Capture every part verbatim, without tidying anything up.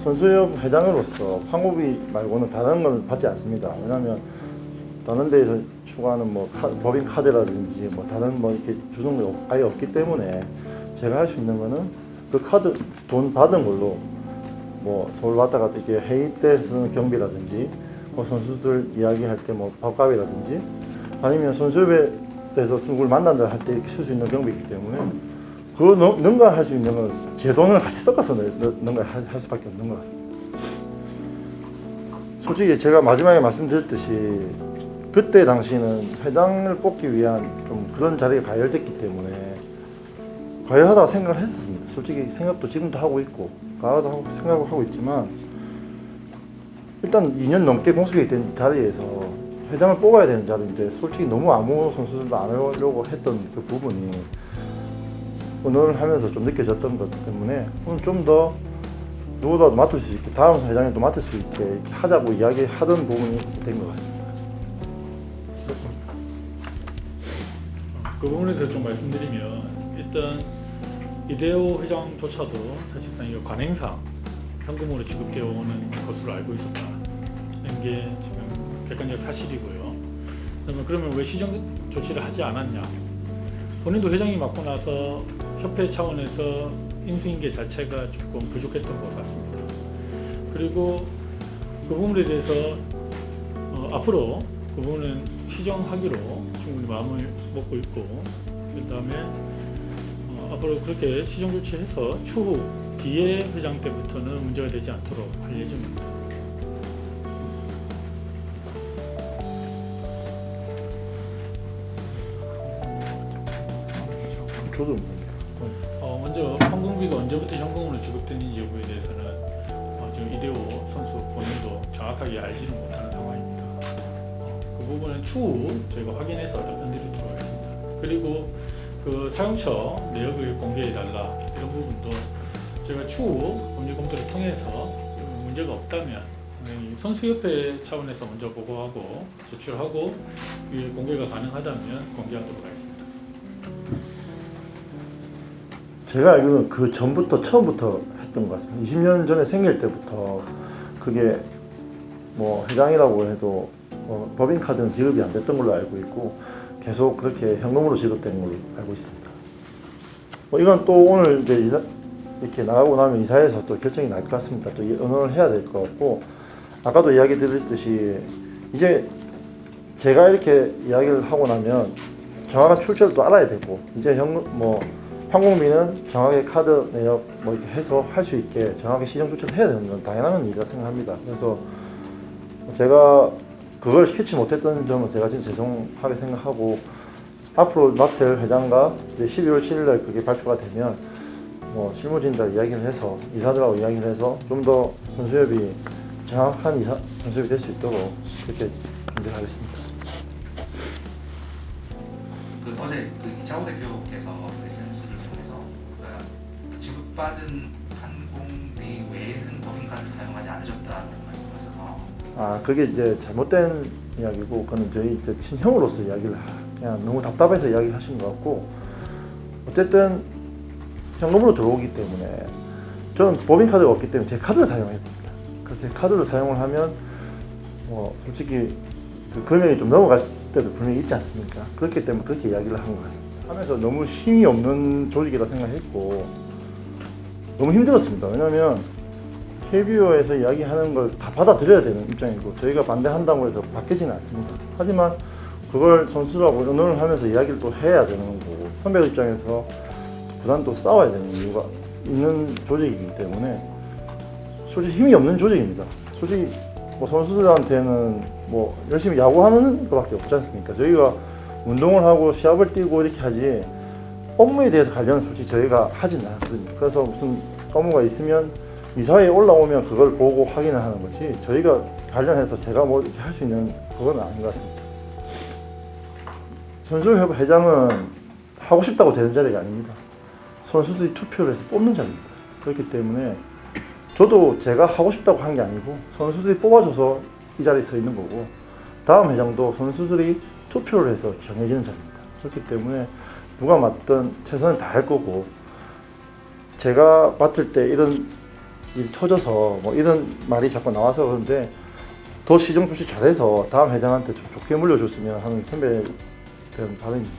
선수협 회장으로서 황고비 말고는 다른 건 받지 않습니다. 왜냐하면 다른 데에서 추구하는 뭐 카, 법인 카드라든지 뭐 다른 뭐 이렇게 주는 게 아예 없기 때문에 제가 할 수 있는 거는 그 카드 돈 받은 걸로 뭐 서울 왔다 갔다 이렇게 회의 때 쓰는 경비라든지 뭐 선수들 이야기할 때 뭐 밥값이라든지 아니면 선수협에서 누굴 만난다 할 때 이렇게 쓸 수 있는 경비이기 때문에 그거 능가할 수 있는 건 제 돈을 같이 섞어서 능가할 수밖에 없는 것 같습니다. 솔직히 제가 마지막에 말씀드렸듯이 그때 당시는 회장을 뽑기 위한 좀 그런 자리가 가열됐기 때문에 가열하다고 생각을 했었습니다. 솔직히 생각도 지금도 하고 있고 가야도 하고 생각을 하고 있지만 일단 이 년 넘게 공석이 된 자리에서 회장을 뽑아야 되는 자리인데 솔직히 너무 아무 선수들도 안 하려고 했던 그 부분이 오늘 하면서 좀 느껴졌던 것 때문에 오늘 좀 더 누구도 맡을 수 있게 다음 회장이 또 맡을 수 있게 이렇게 하자고 이야기하던 부분이 된 것 같습니다. 그 부분에서 좀 말씀드리면 일단 이대호 회장조차도 사실상 이 관행상 현금으로 지급되어 오는 것으로 알고 있었다는 게 지금 객관적 사실이고요. 그러면 그러면 왜 시정 조치를 하지 않았냐? 본인도 회장이 맡고 나서 협회 차원에서 인수인계 자체가 조금 부족했던 것 같습니다. 그리고 그 부분에 대해서 어, 앞으로 그 부분은 시정하기로 충분히 마음을 먹고 있고 그 다음에 어, 앞으로 그렇게 시정 조치해서 추후 뒤에 회장 때부터는 문제가 되지 않도록 할 예정입니다. 저도 어, 먼저 황금비가 언제부터 현금으로 지급되는지 여부에 대해서는 어, 지금 이대호 선수 본인도 정확하게 알지는 못하는 상황입니다. 어, 그 부분은 추후 저희가 확인해서 답변드리도록 하겠습니다. 그리고 그 사용처 내역을 공개해달라 이런 부분도 저희가 추후 법률 검토를 통해서 문제가 없다면 선수협회 차원에서 먼저 보고하고 제출하고 공개가 가능하다면 공개하도록 하겠습니다. 제가 알기로는 그 전부터 처음부터 했던 것 같습니다. 이십 년 전에 생길 때부터 그게 뭐 회장이라고 해도 뭐 법인카드는 지급이 안 됐던 걸로 알고 있고 계속 그렇게 현금으로 지급된 걸로 알고 있습니다. 뭐 이건 또 오늘 이제 이사, 이렇게 나가고 나면 이사회에서 또 결정이 날 것 같습니다. 또 의논을 해야 될 것 같고 아까도 이야기 드렸듯이 이제 제가 이렇게 이야기를 하고 나면 정확한 출처를 또 알아야 되고 이제 현금 뭐 항공비는 정확하게 카드 내역 뭐 이렇게 해서 할 수 있게 정확하게 시정 조치를 해야 되는 건 당연한 일이라 생각합니다. 그래서 제가 그걸 캐치 못했던 점은 제가 진짜 죄송하게 생각하고 앞으로 맡을 회장과 이제 십이월 칠일날 그게 발표가 되면 뭐 실무진들 이야기를 해서 이사들하고 이야기를 해서 좀 더 선수협이 정확한 이사 선수협이 될 수 있도록 그렇게 준비하겠습니다. 그 어제 그 이창호 대표께서 에스엔에스를 통해서 그 지급받은 항공비 외에는 법인카드를 사용하지 않으셨다고 말씀하셔서 아 그게 이제 잘못된 이야기고 그거는 저희 이제 친형으로서 이야기를 그냥 너무 답답해서 이야기하신 것 같고 어쨌든 현금으로 들어오기 때문에 저는 법인카드가 없기 때문에 제 카드를 사용해야 됩니다. 제 카드를 사용을 하면 뭐 솔직히 그 금액이 좀 넘어갈 때도 분명히 있지 않습니까? 그렇기 때문에 그렇게 이야기를 한 것 같습니다. 하면서 너무 힘이 없는 조직이라 생각했고 너무 힘들었습니다. 왜냐하면 케이비오에서 이야기하는 걸 다 받아들여야 되는 입장이고 저희가 반대한다고 해서 바뀌지는 않습니다. 하지만 그걸 선수라고 의논을 하면서 이야기를 또 해야 되는 거고 선배 입장에서 부단도 싸워야 되는 이유가 있는 조직이기 때문에 솔직히 힘이 없는 조직입니다. 솔직히 뭐 선수들한테는 뭐 열심히 야구하는 것밖에 없지 않습니까? 저희가 운동을 하고 시합을 뛰고 이렇게 하지 업무에 대해서 관련은 솔직히 저희가 하진 않거든요. 그래서 무슨 업무가 있으면 이사회에 올라오면 그걸 보고 확인을 하는 거지 저희가 관련해서 제가 뭐 이렇게 할 수 있는 그건 아닌 것 같습니다. 선수협 회장은 하고 싶다고 되는 자리가 아닙니다. 선수들이 투표를 해서 뽑는 자리입니다. 그렇기 때문에 저도 제가 하고 싶다고 한 게 아니고 선수들이 뽑아줘서 이 자리에 서 있는 거고 다음 회장도 선수들이 투표를 해서 정해지는 자리입니다. 그렇기 때문에 누가 맡든 최선을 다할 거고 제가 맡을 때 이런 일 터져서 뭐 이런 말이 자꾸 나와서 그런데 더 시정 조치 잘해서 다음 회장한테 좀 좋게 물려줬으면 하는 선배에 대한 바람입니다.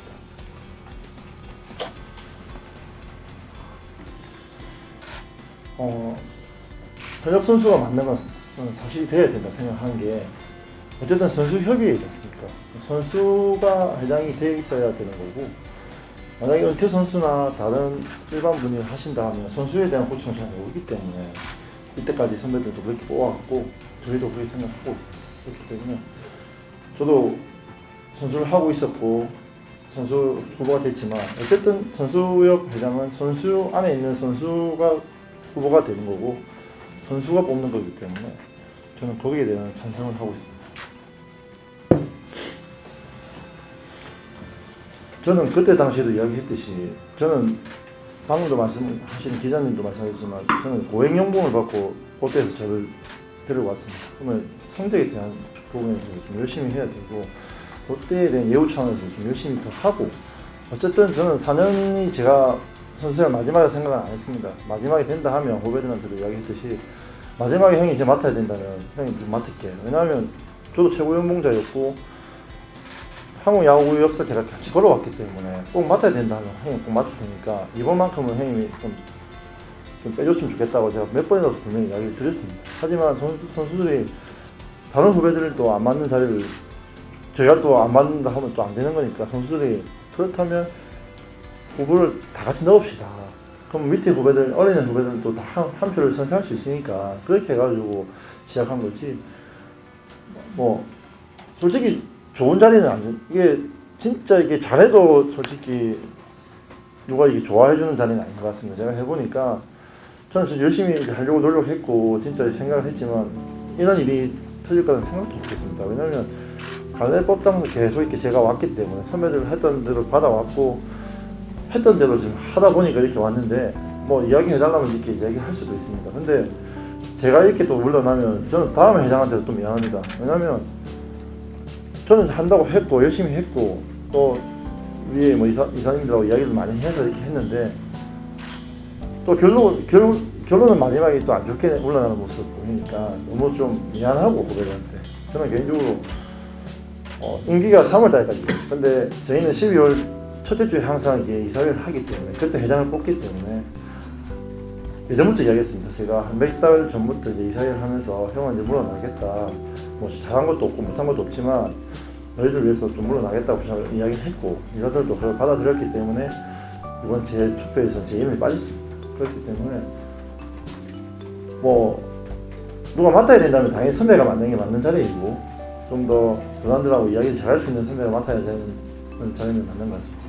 어, 현역 선수가 맞는 건 사실이 돼야 된다 생각하는 게 어쨌든 선수 협의회지 않습니까? 선수가 회장이 돼 있어야 되는 거고 만약에 은퇴 선수나 다른 일반 분이 하신다 하면 선수에 대한 고충이 잘 모르기 때문에 이때까지 선배들도 그렇게 뽑아왔고 저희도 그렇게 생각하고 있습니다. 그렇기 때문에 저도 선수를 하고 있었고 선수 후보가 됐지만 어쨌든 선수협 회장은 선수 안에 있는 선수가 후보가 되는 거고 선수가 뽑는 거기 때문에 저는 거기에 대한 찬성을 하고 있습니다. 저는 그때 당시에도 이야기했듯이 저는 방금도 말씀하신 기자님도 말씀하셨지만 저는 고액 연봉을 받고 롯데에서 저를 데려왔습니다. 그러면 성적에 대한 부분에서 좀 열심히 해야 되고 롯데에 대한 예우 차원에서 좀 열심히 더 하고 어쨌든 저는 사 년이 제가 선수의 마지막에 생각은 안 했습니다. 마지막에 된다 하면 후배들한테도 이야기했듯이 마지막에 형이 이제 맡아야 된다면 형이 좀 맡을게. 왜냐하면 저도 최고 연봉자였고 한국 야구 역사 제가 같이 걸어왔기 때문에 꼭 맡아야 된다 하면 형이 꼭 맡을 테니까 이번만큼은 형님이 좀, 좀 빼줬으면 좋겠다고 제가 몇 번이라도 분명히 이야기를 드렸습니다. 하지만 선수, 선수들이 다른 후배들도 안 맞는 자리를 제가 또 안 맞는다 하면 또 안 되는 거니까 선수들이 그렇다면 후보를 다 같이 넣읍시다. 그럼 밑에 후배들, 어린 후배들도 다 한 표를 선택할 수 있으니까 그렇게 해가지고 시작한 거지. 뭐 솔직히 좋은 자리는 아니 이게 진짜 이게 잘해도 솔직히 누가 이게 좋아해주는 자리는 아닌 것 같습니다. 제가 해보니까 저는 진짜 열심히 하려고 노력했고 진짜 생각을 했지만 이런 일이 터질 거라는 생각도 못했습니다. 왜냐하면 관례법당도 계속 이렇게 제가 왔기 때문에 선배들 했던 대로 받아왔고 했던 대로 지금 하다 보니까 이렇게 왔는데 뭐 이야기해달라면 이렇게 이야기할 수도 있습니다. 근데 제가 이렇게 또 물러나면 저는 다음 회장한테도 또 미안합니다. 왜냐면 저는 한다고 했고 열심히 했고 또 위에 뭐 이사, 이사님들하고 이야기를 많이 해서 이렇게 했는데 또 결론, 결, 결론은 마지막에 또 안 좋게 물러나는 모습을 보이니까 너무 좀 미안하고 후배들한테 저는 개인적으로 어, 임기가 삼월 달까지 근데 저희는 십이월 첫째 주에 항상 이게 이사회를 하기 때문에 그때 회장을 뽑기 때문에 예전부터 이야기했습니다. 제가 한 몇 달 전부터 이제 이사회를 하면서 형은 이제 물러나겠다. 뭐 잘한 것도 없고 못한 것도 없지만 너희들 위해서 좀 물러나겠다고 이야기를 했고 이사들도 그걸 받아들였기 때문에 이번 제 투표에서 제 이름이 빠졌습니다. 그렇기 때문에 뭐 누가 맡아야 된다면 당연히 선배가 맡는 게 맞는 자리이고 좀 더 그사람들하고 이야기를 잘할 수 있는 선배가 맡아야 되는 자리는 맞는 것 같습니다.